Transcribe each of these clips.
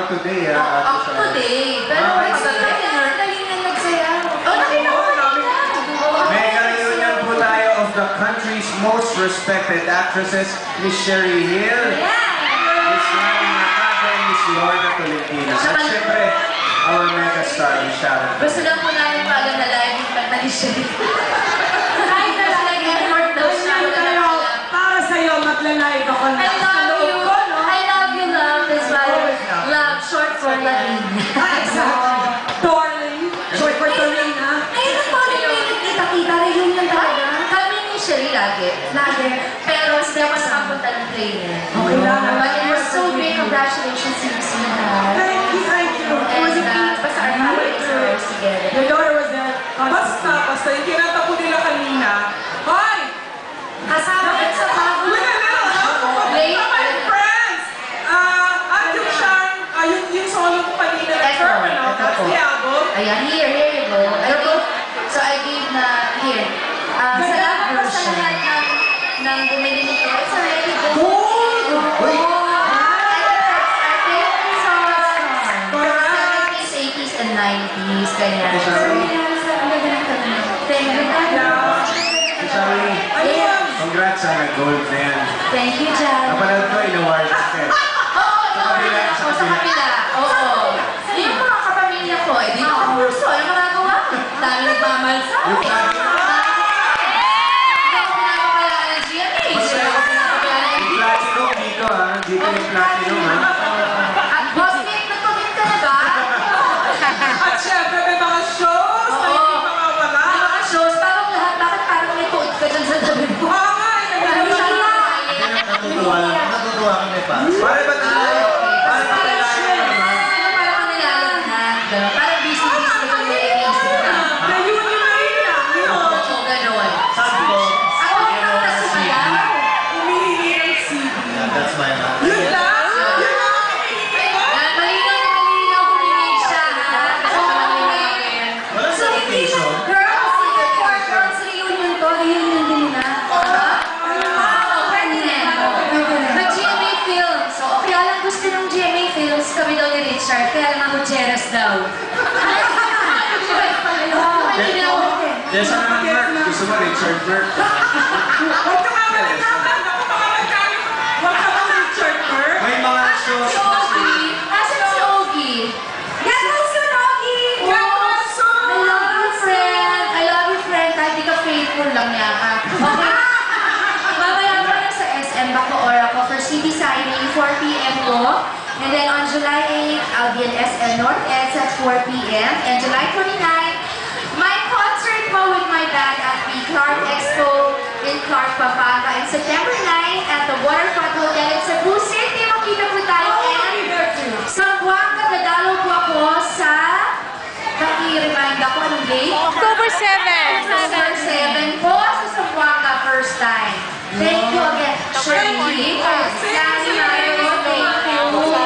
today. Today. Pero kanina nagsayaw. Nakita ko kanina. Mega reunion po tayo of the country's most respected actresses, Miss Sherry Hill, Miss Rani Macado, and Miss Lorna Tolentino. At syempre, our mega star, Miss Sharon. Gusto lang po namin pag-analayag yung kanta ni Sherry. Kahit na lang effort daw siya. Para sa'yo, magla-live ako na. I love you, love. That's why love, short for Latin. Exactly. Darling. Short for Doreen, ha? Ayun po rin yung kita-kita reunion talaga. Kami ni Sherry lagi. Pero hindi ako nakapunta ng trainer. Okay lang. But it was so great. Congratulations to you, sweetheart. Thank you. And basta our family is always together. Your daughter was there. Basta, yung kinanta po nila kanina. Hoy! Kasama ka sa bago. My friends! Yung Sharon, yung solo ko kanina. Tapos the album. Ayan, here you go. So I gave na, here. Salamat po sa lahat ng bumili nito. It's already good. And 90s, ganyan. Thank you. Sorry. Congrats on the gold na yan. Thank you, Jan. Napanood ko, in-award ka. Oo, in-award ako sa kapila. Oo. Yung mga kapamilya ko, di na ako gusto. Ano magagawa? Dami nagmamalsa. Yung platinum. Hindi ako pinapakala ng GMA. Yung platinum dito, ha? Dito yung platinum, ha? At boss, nag-comment ka na ba? At syempre, may mga shows na hindi makawala. May mga shows, parang lahat, bakit parang may tuod ka dyan sa tabi mo? Natutuwa kami pa. Para ba tayo? Para ba tayo naman? Parang ka nilalaghan. Parang busy-busy ka may Instagram. Reunion na rin lang. Oo, gano'n. Sabi ko, Ako ang kanta sumayaw. Umihingi ng CD. that's my man. Yun lang? Malinaw kuminig siya, ha? Walang sanitation. Girls, girls reunion to, reunion din na. Nag-GMA Films. So, kaya lang gusto ng GMA Films, kami daw ni Richard, kaya lang ako Jeras daw. Yes, ano naman, Mark? Gusto mo, Richard Mark? Huwag ka mamalaman. Huwag ka bang Richard Burr? May mga shows. Si Ogie. Asan si Ogie? Yan mo si Ogie! I love you, friend. I love you, friend. Kahit di ka faithful lang niya ka. Okay. Mamaya ko na sa SM Bacoor ako for CD signing, 4 p.m. po. And then on July 8, I'll be in SM North Eds at 4 p.m. And July 29, my concert po with my band at the Clark Expo in Clark, Pampanga. And September 9 at the Waterfront Hotel in Cebu City. Makita po tayo. And sa Buanga, nadalo po ako sa... Paki-remind ako anong date? October 7. October 7 po sa Zamboanga first time. Thank you again. Shirley, Nani Mario, thank you.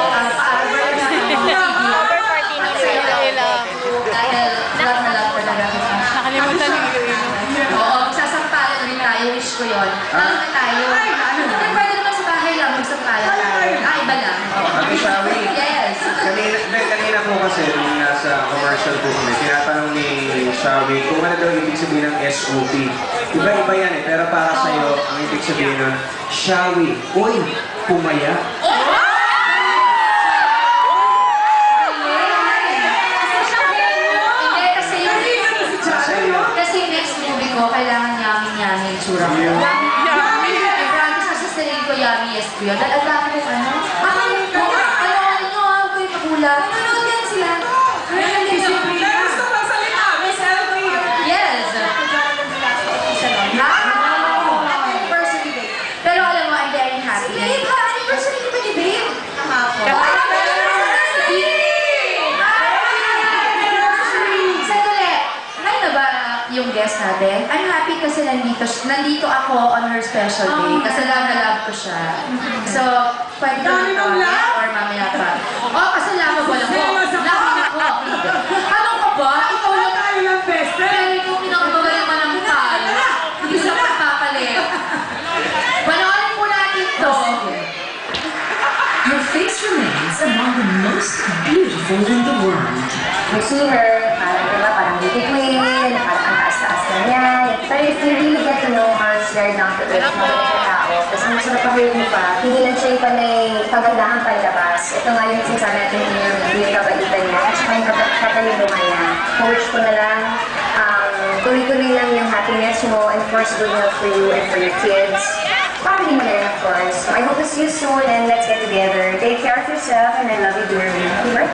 October 14 nila. Dahil love na love talaga kita. Nakalimutan yung Oo, magsasampalan rin tayo. Wish ko yun. Talo na tayo. Pwede naman sa bahay lang, magsampalan tayo. Iba lang. Ate Shawi. Yes. Kanina po kasi, nung nasa commercial po kami, tinatanong ni Shawi kung ano daw ibig sabihin ng SOP. Iba-iba yan eh, pero para sa'yo, ang ibig sabihin nun, Shawi, uy, pumaya. Kasi next movie ko, kailangan yummy-yummy yung tsura ko. I promise ko sa sarili ko, yummy-yes ko yun. Dahil ang dami kong ano. Ano, huwag ko yung magulat. Nanonood yan sila. Gusto magsalita, Miss Elvie. Yes. Pero alam mo, I'm very happy. Si Babe, anniversary ni ba ni Babe? Kahapon. Sandali. Ngayon na ba yung guest natin? I'm happy kasi nandito ako on her special day. Kasi love na love ko siya. So, pwede ko Dami mong love? or mamaya pa. Oh, kasi love ko lang mo. Love ako. Ano ka ba? Ikaw lang Tayo lang, best friend. pero ikaw pinakabagay naman ang talo. Hindi sila pagpapalit. Panoorin po natin to. Her face remains among the most beautiful in the world. You see her, parang diba, parang beauty queen, parang ang taas-taas na niya. Pero if you really get to know her, she's very down to earth, mabait na tao. Tapos ang masarap pakirin pa, hindi lang siya yung panay kagandahan panlabas. Ito nga yung sinasabi natin yung kabalitan niya, at saka yung katalibungan niya. Coach ko na lang, tuloy-tuloy lang yung happiness mo, and of course, good health for you and for your kids. Family mo na rin, of course. So I hope to see you soon, and let's get together. Take care of yourself, and I love you dearly. Happy birthday!